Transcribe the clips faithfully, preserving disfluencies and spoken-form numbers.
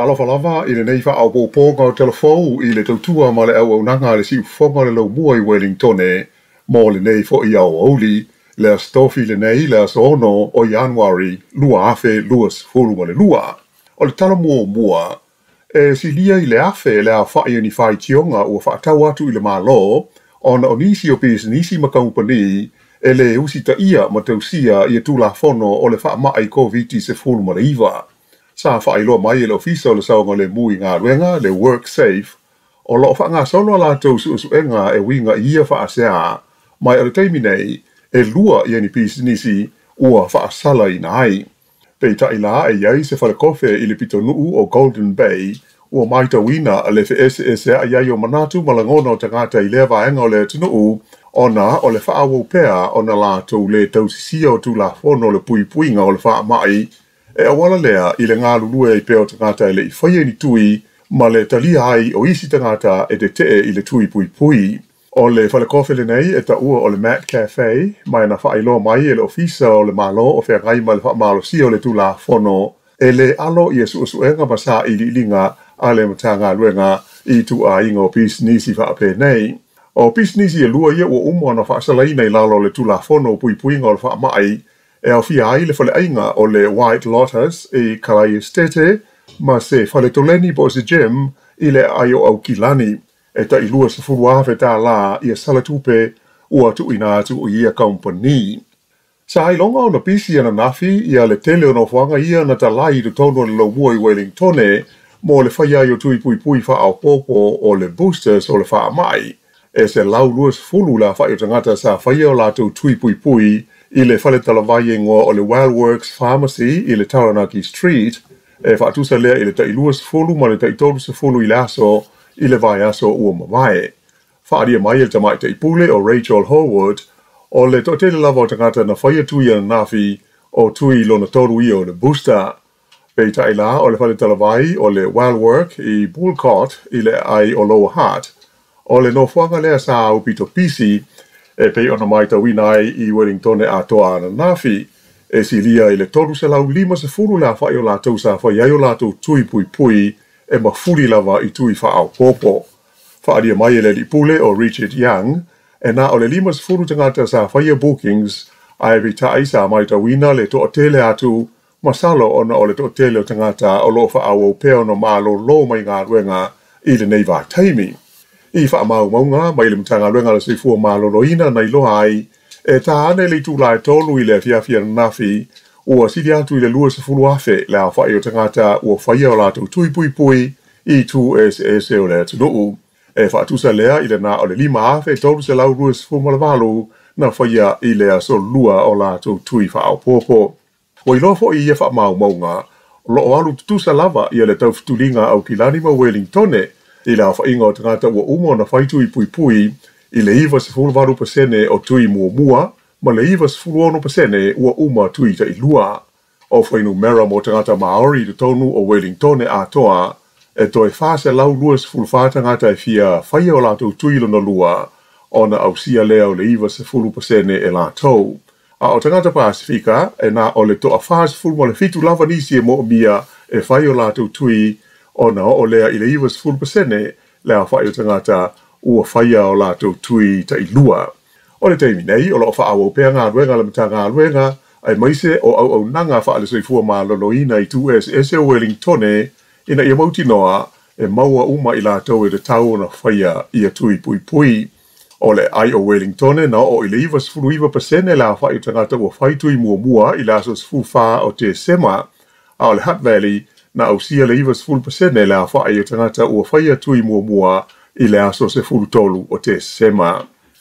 alofa lava i le nei wha au pōpōnga o telefou i le tautua ma le au au nanga le si ufonga le lau mua i Wellington e mō le nei fo i au auli le astofi le nei le asono o Januari lua afe luas fulu ma le lua. O le tala mua mua e si lia i le afe le a whai ni whai tionga ua whaatau atu i le malo ona o nisi o pēs nisi ma kaupani e le usi ta ia ma tausia i e tūla fono o le wha mai COVID se fulu ma le iwa. Sa wha ilo mai e le ofisa o le saonga le mui ngā ruenga, le work safe, o lo wha ngā sono la tau su usuenga e winga ia wha asea, mai o le teimi nei, e lua i ani pisi nisi ua wha asala i nai. Pei ta ila e iai se whale kofe i le pito nuu o Golden Bay, ua mai ta wina a le fe ese ese a iai o manatu malangona o tangata i lea vaenga o le tunuu, ona o le wha awo pea o na la tau le tau sisia o tu la fono le pui puinga o le wha mai, e awala lea i le ngā lulue i peo tangata i le i whaia ni tui, ma le talia ai o isi tangata e te tee i le tui pui pui. O le whale kofe le nei e ta ua o le Matt Cafe, mai na whailo mai e le ofisa o le malo o whea ngai ma le wha malo si o le tu la fono, e le alo i e su usuenga ma sa i li ilinga a le matanga luenga i tu a ingo pis nisi wha ape nei. O pis nisi e lua ia ua umo na wha asalaina i lalo le tu la fono pui pui ngā le wha mai, e au fia ai le whale ainga o le White Lotus i Kalai Estete, ma se whale toleni po se gem i le aio au kilani, e ta i lua sa furu awe tā la i a salatupe ua tu ina atu o ia company. Sa ai longa o na pisi ana nafi i a le tele o na whanga ia na ta lai tu tono le lau mua i Wellington e, mo le whai ai o tui pui pui wha au popo o le boosters o le wha mai, e se lau luas fulu la whai o tangata sa whai o la tu tui pui pui i le whale talawai ngoa o le Wildworks Pharmacy i le Taranaki Street, e whaatusa lea i le tailuas fulu ma le taitolusa fulu i le aso i le vai aso ua mamae. Whaaria mai e tamai taipule o Rachel Howard, o le totele lava o tangata na whaia tui ana nafi o tui lona toru i o le booster. Pei taila o le whale talawai o le Wildwork i Bullcott i le ai o Lower Heart, o le no whanga lea sa au pito pisi, e pei ona mai ta winai i Wellington e atoa ana nafi, e si lia i le toru se lau lima se furu la whai o la tau sa whai ai o la tau tui pui pui, e ma furi lava i tui wha au popo. Whaaria mai e le li pule o Richard Young, e na o le lima se furu tangata sa whai bookings, a e vita aisa mai ta wina le to tele atu, masalo ona o le to tele o tangata o lo wha au o peo no malo lo mai ngā ruenga i le neiva taimi. I wha mau maunga, mai le mtanga luenga le seifua maloloina na iloa ai, e ta ane le tu lai tolu i le fiafia na nafi, ua sidi atu i le lua se fulu afe le a whai o tangata ua whaia o lato tui pui pui i tu es es o le tunuu. E whaatusa lea i le na o le lima afe tolu se lau lua se fulu malavalu na whaia i le aso lua o lato tui wha au popo. Wa ilo fo i e wha mau maunga, lo o alu tutusa lava i le tau fitulinga au kilani ma Wellington e, i la whainga o tangata ua umo na whaitu i pui pui, i le iwa se fulu varu pasene o tui mua mua, ma le iwa se fulu ono pasene ua uma tui ta i lua. O whainu mera mo tangata Maori i tonu o Wellington e atoa, e toi whase lau lua se fulu whātangata e fia whaia o lato tui lona lua, o na au sia lea o le iwa se fulu pasene e lato. A o tangata Pasifika, e na o le toa whase fulu ma le fitu lava nisi e mo mia e whaia o lato tui, ona o lea i le iwa se fulu pasene, lea whai o tangata ua whaia o lato tui ta i lua. O le teimi nei, o lo wha awo pea ngā ruenga le mta ngā ruenga, ai maise o au au nanga wha ale soifua mā loloina i tu es es o Wellington e, ina ia mauti noa, e maua uma i lato e te tau na whaia i a tui pui pui. O le ai o Wellington e na o i le iwa se fulu iwa pasene lea whai o tangata ua whai tui mua mua i la so se fulu wha o te sema, a o le Hutt Valley, na au sia le iwa se fulu pasene lea whai o tangata ua whaia tui mua mua i le aso se fulu tolu o te sema.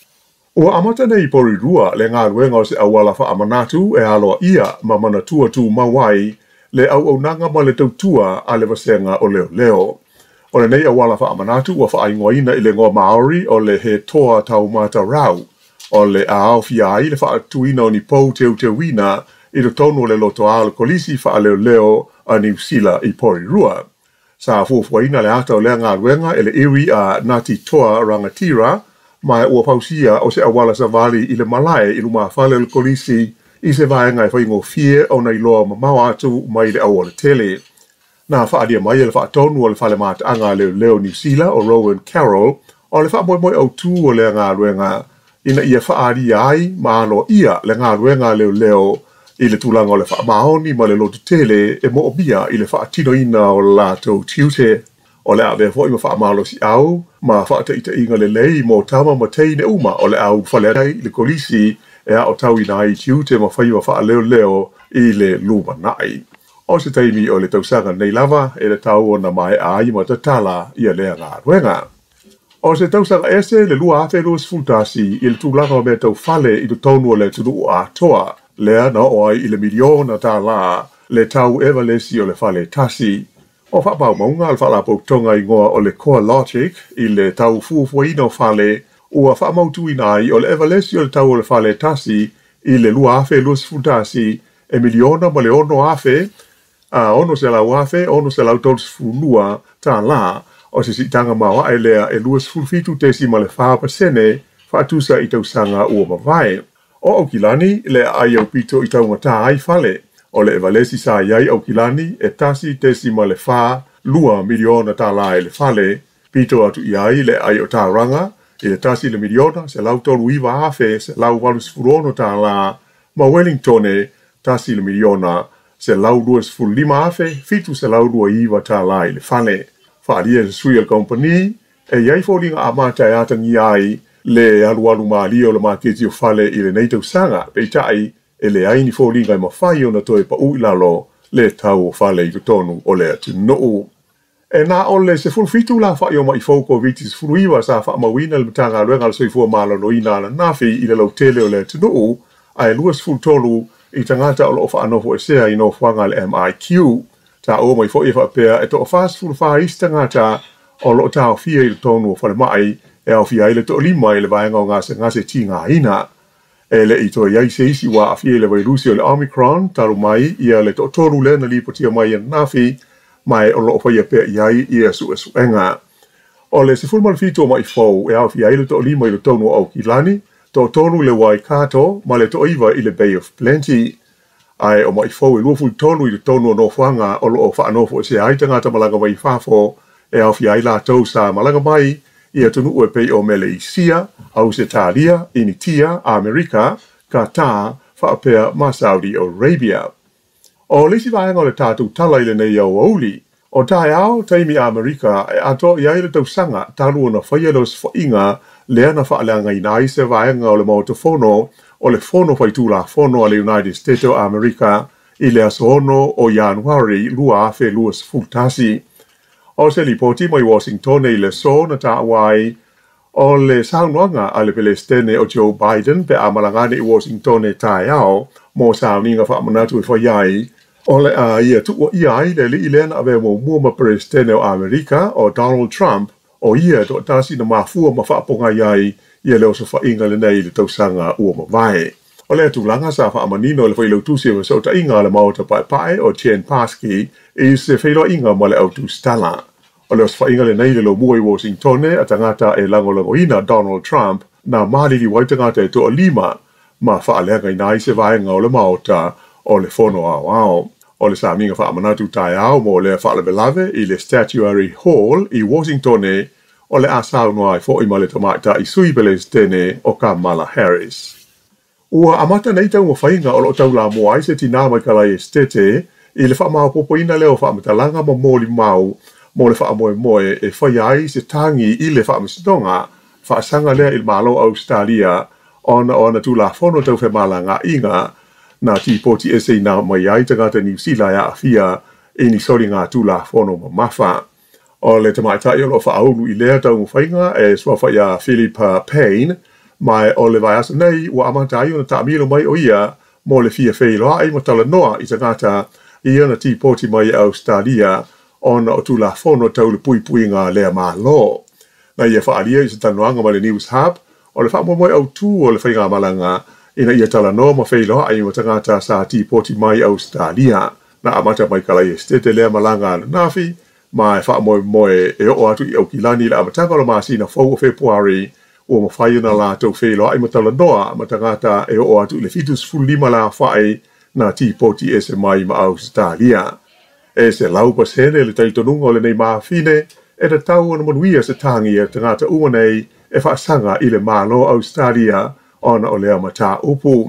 Ua amata nei pori rua le ngā ruenga o se awala wha amanatu e aloa ia ma mana tua tu mawai le au au nanga ma le tautua a le vasenga o leo leo. O le nei awala wha amanatu ua wha aingoina i le ngoa Maori o le he toa tau mata rau. O le a au fia ai le wha atuina o ni pou teu te wina i le tonu le loto a le kolisi wha leo leo a New Zealand i pori rua. Sa fuafuaina le ata o lea ngā ruenga e le iri a Ngati Toa Rangatira, mai ua pausia o se awala sa vali i le malae i luma whale le kolisi i se vaenga i whaingo fie o na iloa mamau atu mai le awala tele. na fa dia mai le fa tonu o le fa le mat anga le leo New Zealand o Rowan Carroll o le fa mo mo o tu o le nga ruenga ina ia fa ari ai ma no ia le nga ruenga le leo i le tulanga o le fa maoni ma le lotu tele e mo bia i le fa tino ina o la to tiute o le ave fo i fa malo si au ma fa te ita inga le lei mo tama ma te ne uma o le au fa le rai le kolisi e a o tau ina i tiute ma fa i fa leo leo i le luma nai o se taimi o le tausanga nei lava e le tau o na mai ai ma ta tala ia le ngā ruenga. O se tausanga ese le lua afe lua sfultasi i le tūlanga o me tau fale i tu tonu o le tunu a toa lea na o ai i le miliona tā la le tau ewa lesi o le fale tasi. O whapau maunga al whala pau tonga i ngoa o le core logic i le tau fuafuaina o fale ua whamautu ina ai o le ewa lesi o le tau o le fale tasi i le lua afe lua sfultasi e miliona ma le ono afe a uh, ono se lau afe, ono se lau tolu sfulua tā la o se sitanga mawa e lea e lua sfulfitu tesi ma le whaa pasene whaatusa i tausanga ua mawai. O au kilani le ai au pito i taunga tā ai fale o le evalesi sa iai au kilani e tasi tesi ma le whaa lua miliona tā la e le fale pito atu iai le ai o tā ranga i le tasi le miliona se lau tolu iwa afe se lau walu sfurono tā la ma Wellington e tasi le miliona se lau lua sfulu lima afe, fitu se lau lua iwa tā lai le fale. Whaaria se sui al company, e iai fōlinga a mātai atangi ai le alu alu maali o le māketi o fale i le neitau sanga, pei tai e le aini fōlinga i mawhai o na toe pa uilalo le tau o fale i tutonu o le atu noo. E nā ole se fulu fitu la whai o mai fōko viti se fulu iwa sa wha mawina le matanga luenga le soifua mālo no ina la nafi i le lau tele o le atu noo, a e lua sfulu tolu i tangata o lo fa anofo e sea i no whanga le M I Q. Ta o mai fo e whapea e to o fast fulu wha is tangata o lo ta o fia i le tonu o whale mai e au fia i le to lima i le vaenga o ngase ngase ti ngā ina. E le i to iai se isi wa a fia i le vairusi o le Omicron taru mai i a le to tonu le na lipo tia mai i nafi mai o lo o whaia pea iai i a su e su enga. O le se fulmal fito mai fau e au fia i le to lima i le tonu au kilani to tonu le Waikato ma le to iwa i le Bay of Plenty. Ai o mai fau e luafu tonu i le tonu o no whanga o lo o whaanofo e se ai tangata malanga mai whafo e au fia i la tau sa malanga mai i a tunu ue pei o Malaysia, Ausitalia, Initia, Amerika, Qatar, whaapea ma Saudi Arabia. O lisi vaenga o le tātou tala i le nei au auli, o tae ao taimi Amerika e ato i aile tau sanga talu o na whaialos whainga lea na whaaleanga i nai se vaenga o le maotofono o le fono whaitula fono a le United States of America i le asono o Januari lua afe lua sfultasi. O se li poti mai Washington i le so na ta wai o le saunoanga a le Palestine o Joe Biden pe amalangani i Washington e tae ao mo sauninga whaamanatu e whaiai o le a ia tu o iai le li ilena ave mo mua ma Palestine o Amerika o Donald Trump o ia do tasi na mafua ma whaaponga iai ia leo sa whainga le nei le tausanga ua ma vai. O le tūlanga sa whaamanino le whailau tūsi o sa ta inga le maota pai pai o Chen Paski i se whailo inga ma le autu stala. O le sa whainga le nei le lo mua i Washington a tangata e lango lango ina Donald Trump na maali li waitangata e toa lima ma whaaleanga i nai se vaenga o le maota o le fono au au. O le sa minga whaamanatu tai au mo le whaalebelave i le Statuary Hall i Washington e o le asau noa i fo i male tamata i sui Palestine o Kamala Harris. Ua amata nei tau mo whainga o lo tau la mua i se tina mai kalai estete i le wha mao popoina leo wha amatalanga mo mōli mau mo le wha moe moe e whai ai se tangi i le wha amasidonga wha sanga lea il malo Australia ona ona tu la fono tau whe malanga inga na ti poti ese na mai ai tangata New Zealand a fia e ni sori ngā tu la fono ma mafa. O le tamaita i o lo wha aunu i lea tau mo whainga e swa whai a Philippa Payne mai o le vai asa nei ua amatai o na taamilo mai o ia mo le fia whailoa ai mo tala noa i tangata i ana ti poti mai Australia ona o tu la fono tau le pui pui ngā lea mā lo. Na ia whaalia i sa tanuanga mai le News Hub o le wha mo moi au tū o le whainga malanga ina ia tala noa ma whailoa ai mo tangata sa ti poti mai Australia. Na amata mai kalai estete lea malanga na nafi ma e wha moe moe e o atu i au kilani la amatanga lo maasina fau o Februari o ma whai na la tau whelo ai matala noa ma tangata e o atu le fitus fulima la whai na ti poti ese mai ma Australia. e se lau pasene le taitonunga o le nei maafine, e te tau ona manuia se tangi e te ngata ua nei e whaasanga i le malo Australia ona o lea mata upu.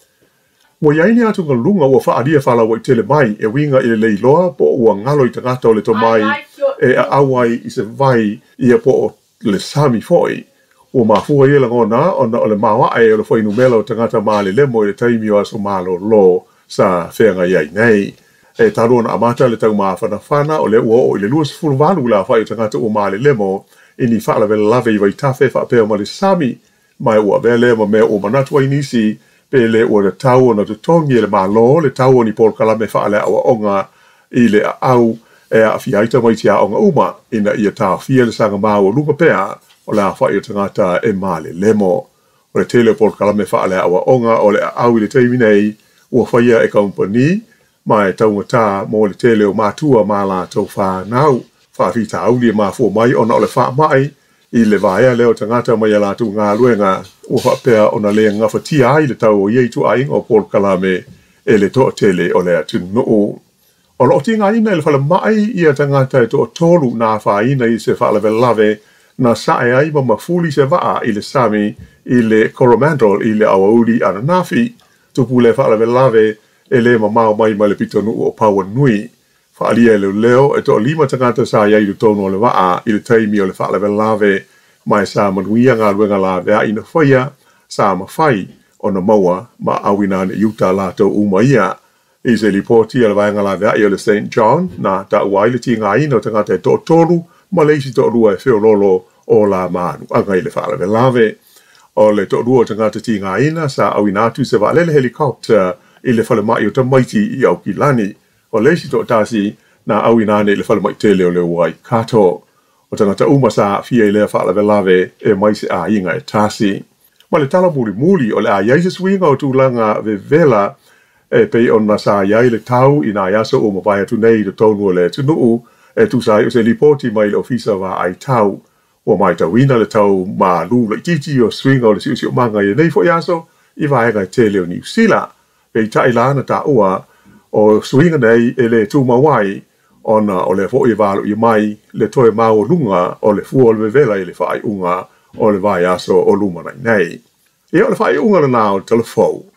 Mo iaini atu ngā lunga ua whaadia whalawa i tele mai e winga i le leiloa po ua ngalo i te ngata o le to mai e a awai i se vai i a po le sami foi. Ua mafua i e langona ona o le mawa e o le whainu mela o te ngata maa le lemo i le taimi o aso malo lo sa whenga iai nei. E taro na amata le tau maa whana whana o le ua o i le luas fulwalu la whai o te ngata o maa le lemo i ni whaala vele lave i vai tafe whaapea ma le sami mai ua vele ma mea o manatua inisi pe le ua le tau o na tutongi e le maa lo le tau o ni Paul Kalame whaale awa onga i le au e a fiaita mai tia onga uma ina ia tā fia le sanga maa o lupa pea o le a whai o te ngata e maa le lemo. O le tele Paul Kalame whaale awa onga o le au i le teimi nei ua whaia e kaumpani mai taungata mo le tele o mātua mā la tau whānau. Whawhita auli e māfua mai ona o le wha mai i le vaea leo tangata mai ala tu ngā luenga ua whapea ona le ngawhatia ai le tau o iei tu ainga o Paul Kalame e le toa tele o le atu noo. O lo ti ngā ina i le whala mai i a tangata e toa tolu nā whaina i se whaala lave na sae ai ma mafuli se waa i le sami i le Coromandel i le awauri ana nafi tupu le whaala lave e le ma mao mai ma le pitonu o Paua Nui. Whaalia leo leo e to lima tangata sa iai du tono le waa i le taimi o le whaala lave mai sa manuia ngā ruenga la vea ina whaia sa mawhai o na maua ma awina ne Utah la tau umaia. I se lipoti ala vaenga la vea i o le Saint John na ta uai le ti ngā ina o tangata e to tolu ma leisi to rua e whio lolo o la manu anga i le whaala lave. O le to rua o tangata ti ngā ina sa awina atu se waalele helikopter i le whale mai o ta maiti i au ki lani. O leisi to tasi na awina ne le whale mai tele o le uai kato. O tangata uma sa fia i lea whaala lave e mai se a inga e tasi. Ma le tala muri muli o le a iaises winga o tūlanga ve vela e pei on na sa iai le tau i na iaso o mawai atu nei le tonu o le tunuu e tu sai o se lipoti mai le ofisa wa ai tau. O mai tawina le tau ma lu le titi o swinga o le siusi o manga i nei fo iaso i vaenga i tele o New Zealand. Pei tai lana ta ua o swinga nei e le tu mawai ona o le fo i valu i mai le toe mau lunga o le fua o le vela i le whaai unga o le vai aso o lumana nei. E o le whaai unga na o telefou.